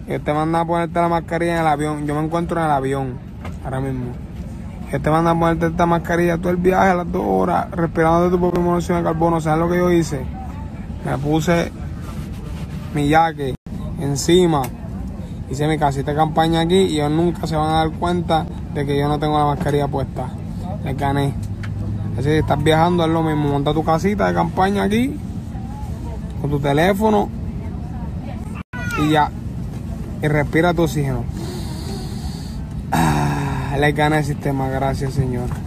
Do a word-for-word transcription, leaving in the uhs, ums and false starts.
Ellos te mandan a ponerte la mascarilla en el avión. Yo me encuentro en el avión ahora mismo. Ellos te mandan a ponerte esta mascarilla todo el viaje a las dos horas, respirando de tu propia monóxido de carbono. ¿Sabes lo que yo hice? Me puse mi jaque encima, hice mi casita de campaña aquí y ellos nunca se van a dar cuenta de que yo no tengo la mascarilla puesta. Les gané. Así que si estás viajando es lo mismo, monta tu casita de campaña aquí con tu teléfono y ya, y respira tu oxígeno. Ah, les gané el sistema, gracias Señor.